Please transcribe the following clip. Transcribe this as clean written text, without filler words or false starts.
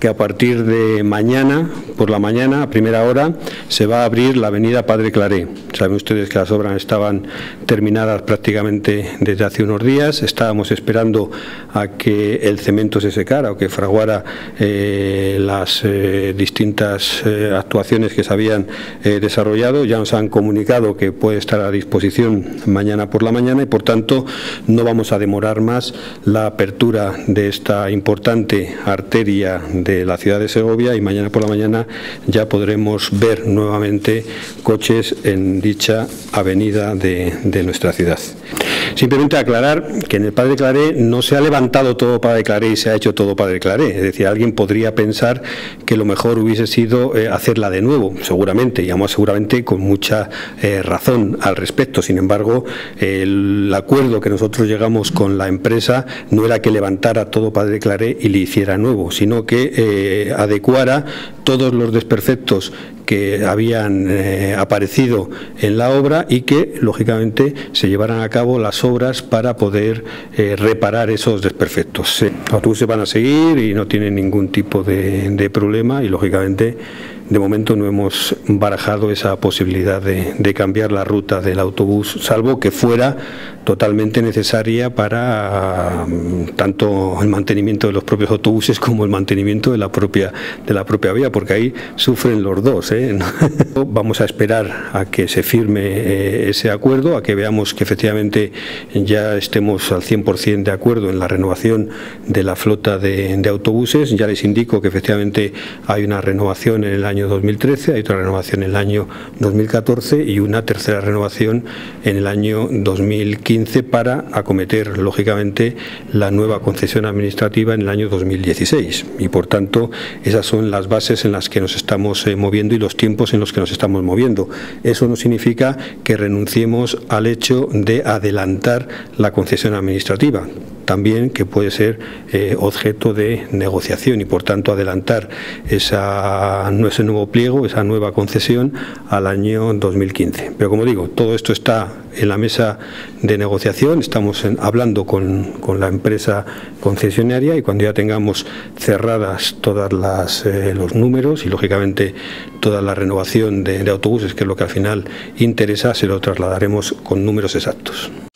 que a partir de mañana, por la mañana, a primera hora, se va a abrir la avenida Padre Claré. Saben ustedes que las obras estaban terminadas prácticamente desde hace unos días. Estábamos esperando a que el cemento se secara o que fraguara las distintas actuaciones que se habían desarrollado. Ya nos han comunicado que puede estar a disposición mañana por la mañana y, por tanto, no vamos a demorar más la apertura de esta importante arteria de la ciudad de Segovia, y mañana por la mañana ya podremos ver nuevamente coches en dicha avenida de nuestra ciudad. Simplemente aclarar que en el Padre Claré no se ha levantado todo Padre Claré y se ha hecho todo Padre Claré. Es decir, alguien podría pensar que lo mejor hubiese sido hacerla de nuevo, seguramente, y además seguramente con mucha razón al respecto. Sin embargo, el acuerdo que nosotros llegamos con la empresa no era que levantara todo Padre Claré y le hiciera nuevo, sino que adecuara todos los desperfectos que habían aparecido en la obra y que, lógicamente, se llevaran a cabo las obras para poder reparar esos desperfectos. Los autobuses van a seguir y no tienen ningún tipo de problema, y, lógicamente, de momento no hemos barajado esa posibilidad de cambiar la ruta del autobús, salvo que fuera totalmente necesaria para tanto el mantenimiento de los propios autobuses como el mantenimiento de la propia vía, porque ahí sufren los dos, Vamos a esperar a que se firme ese acuerdo, a que veamos que efectivamente ya estemos al 100% de acuerdo en la renovación de la flota de autobuses. Ya les indico que efectivamente hay una renovación en el año 2013, hay otra renovación en el año 2014 y una tercera renovación en el año 2015 para acometer, lógicamente, la nueva concesión administrativa en el año 2016. Y, por tanto, esas son las bases en las que nos estamos moviendo y los tiempos en los que nos estamos moviendo. Eso no significa que renunciemos al hecho de adelantar la concesión administrativa, también que puede ser objeto de negociación, y, por tanto, adelantar ese nuevo pliego, esa nueva concesión al año 2015. Pero, como digo, todo esto está en la mesa de negociación, estamos hablando con la empresa concesionaria, y cuando ya tengamos cerradas todas los números y, lógicamente, toda la renovación de autobuses, que es lo que al final interesa, se lo trasladaremos con números exactos.